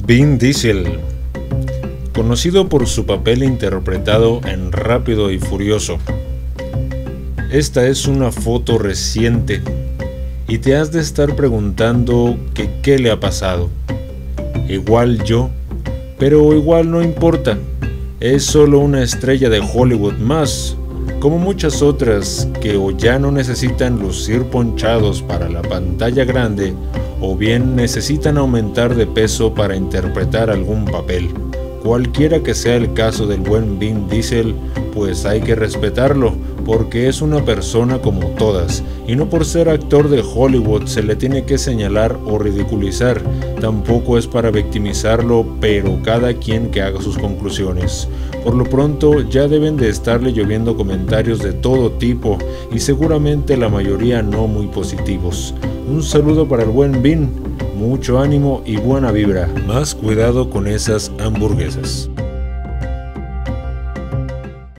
Vin Diesel, conocido por su papel interpretado en Rápido y Furioso. Esta es una foto reciente y te has de estar preguntando que qué le ha pasado. Igual yo, pero igual no importa, es solo una estrella de Hollywood más, como muchas otras que o ya no necesitan lucir ponchados para la pantalla grande o bien necesitan aumentar de peso para interpretar algún papel. Cualquiera que sea el caso del buen Vin Diesel, pues hay que respetarlo, porque es una persona como todas, y no por ser actor de Hollywood se le tiene que señalar o ridiculizar, tampoco es para victimizarlo, pero cada quien que haga sus conclusiones. Por lo pronto ya deben de estarle lloviendo comentarios de todo tipo, y seguramente la mayoría no muy positivos. Un saludo para el buen Vin, mucho ánimo y buena vibra. Más cuidado con esas hamburguesas.